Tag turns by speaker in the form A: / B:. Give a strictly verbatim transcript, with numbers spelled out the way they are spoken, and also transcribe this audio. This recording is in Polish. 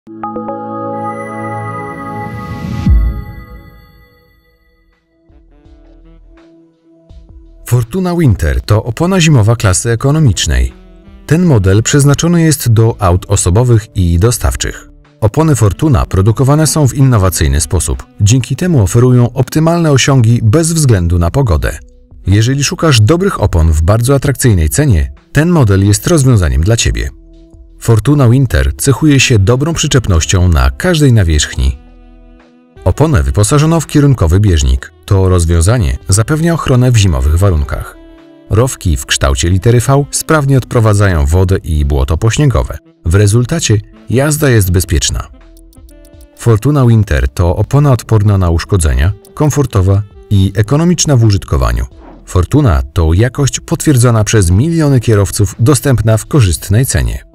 A: Fortuna Winter to opona zimowa klasy ekonomicznej. Ten model przeznaczony jest do aut osobowych i dostawczych. Opony Fortuna produkowane są w innowacyjny sposób. Dzięki temu oferują optymalne osiągi bez względu na pogodę. Jeżeli szukasz dobrych opon w bardzo atrakcyjnej cenie, ten model jest rozwiązaniem dla Ciebie. Fortuna Winter cechuje się dobrą przyczepnością na każdej nawierzchni. Oponę wyposażono w kierunkowy bieżnik. To rozwiązanie zapewnia ochronę w zimowych warunkach. Rowki w kształcie litery V sprawnie odprowadzają wodę i błoto pośniegowe. W rezultacie jazda jest bezpieczna. Fortuna Winter to opona odporna na uszkodzenia, komfortowa i ekonomiczna w użytkowaniu. Fortuna to jakość potwierdzona przez miliony kierowców, dostępna w korzystnej cenie.